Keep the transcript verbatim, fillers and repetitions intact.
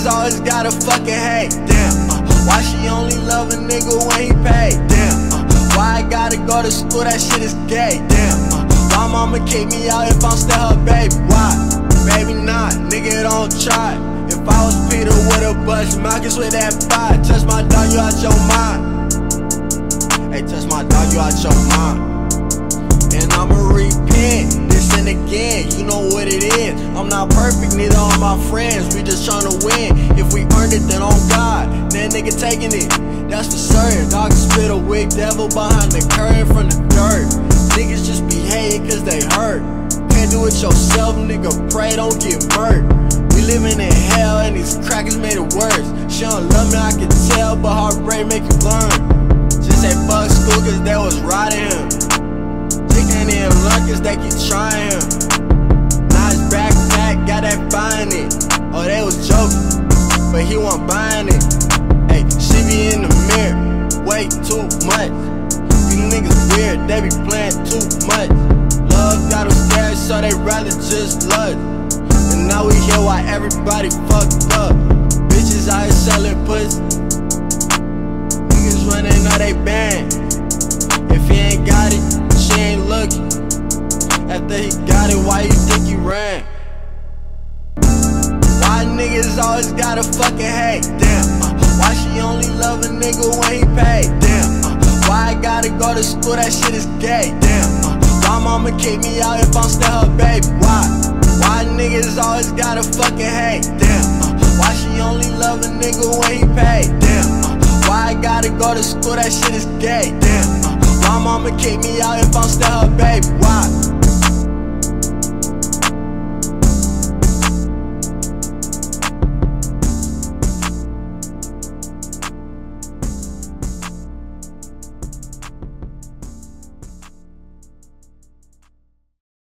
always gotta fucking hate? Damn, uh, why she only love a nigga when he pay? Damn, uh, why I gotta go to school, that shit is gay? Damn, uh, why mama kick me out if I'm still her baby? Why? Baby not, nigga don't try. If I was Peter with a bust, Marcus with that fire. Touch my dog, you out your mind. Hey, touch my dog, you out your mind. And I'ma repent, this and again, you know what it is. I'm not perfect, neither are my friends, we just tryna win. If we earned it, then on God, that nigga taking it, that's for certain. Dog spit a wig devil behind the curtain from the dirt. Niggas just be hating cause they hurt. Can't do it yourself, nigga, pray don't get murked. We living in hell and these crackers made it worse. She don't love me, I can tell, but heartbreak make you learn. Just say fuck school cause they was riding him. Chicken in Lucas, they keep trying him. Now his backpack got that buying it. Oh, they was joking, but he wasn't buying it. Hey, she be in the mirror, way too much. These niggas weird, they be playing too much. Love got them scared, so they rather just love. And now we hear why everybody fucked up. Bitches out here selling pussy. Niggas running out they band. If he ain't got it, she ain't looking. After he got it, why you think he ran? Why niggas always gotta fucking hate? Damn, uh, why she only love a nigga when he pay? Damn, uh, why I gotta go to school, that shit is gay? Damn, uh, why mama kick me out if I'm still her baby? Why? Why niggas always gotta fucking hate? Damn, uh, why she only love a nigga when he pay? Damn, uh, why I gotta go to school, that shit is gay? Damn, uh, why mama kick me out if I'm still her baby? Why?